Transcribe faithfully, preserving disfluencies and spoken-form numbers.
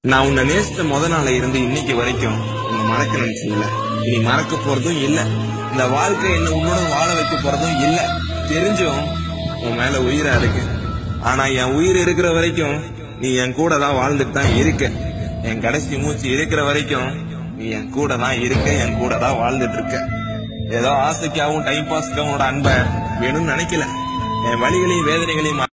நான் உன்னை நேசித்த முத நாள இருந்து இன்னைக்கு வரைக்கும் உன்னை மறக்க நினைச்சதில்ல. இனி மறக்க போறதும் இல்ல. இந்த வாழ்க்கை என்ன உன்னோட வாழ வைக்க போறதும் இல்ல. தெரிஞ்சும் உன் மேல உயிரா இருக்கு. ஆனா என் உயிர் இருக்கிற வரைக்கும் நீ என் கூட தான் வாழ்ந்துட்டு தான் இருக்க. என் கடைசி மூச்சு இருக்கிற வரைக்கும் நீ என் கூட தான் இருக்க, என் கூட தான் வாழ்ந்துட்டு இருக்க. ஏதோ ஆசைக்காகவும் டைம் பாஸ்க்காவும் அன்பை வேணும்னு நினைக்கல. என் வழிகளையும் வேதனைகளையும்